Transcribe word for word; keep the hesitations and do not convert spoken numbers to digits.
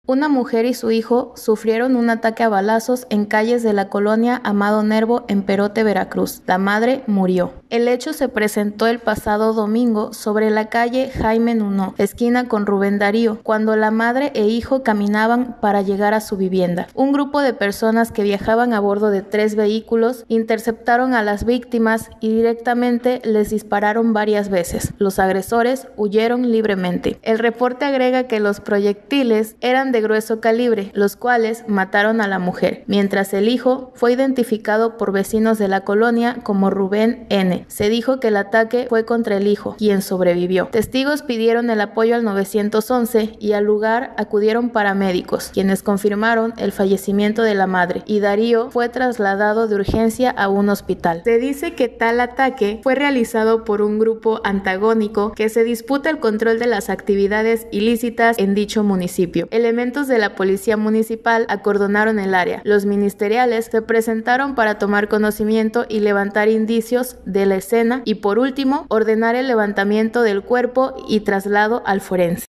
Una mujer y su hijo sufrieron un ataque a balazos en calles de la colonia Amado Nervo en Perote, Veracruz. La madre murió. El hecho se presentó el pasado domingo sobre la calle Jaime Nuno, esquina con Rubén Darío, cuando la madre e hijo caminaban para llegar a su vivienda. Un grupo de personas que viajaban a bordo de tres vehículos interceptaron a las víctimas y directamente les dispararon varias veces. Los agresores huyeron libremente. El reporte agrega que los proyectiles eran de grueso calibre, los cuales mataron a la mujer, mientras el hijo fue identificado por vecinos de la colonia como Rubén N. Se dijo que el ataque fue contra el hijo, quien sobrevivió. Testigos pidieron el apoyo al nueve once y al lugar acudieron paramédicos, quienes confirmaron el fallecimiento de la madre, y Darío fue trasladado de urgencia a un hospital. Se dice que tal ataque fue realizado por un grupo antagónico que se disputa el control de las actividades ilícitas en dicho municipio. Elementos de la policía municipal acordonaron el área. Los ministeriales se presentaron para tomar conocimiento y levantar indicios de la escena y, por último, ordenar el levantamiento del cuerpo y traslado al forense.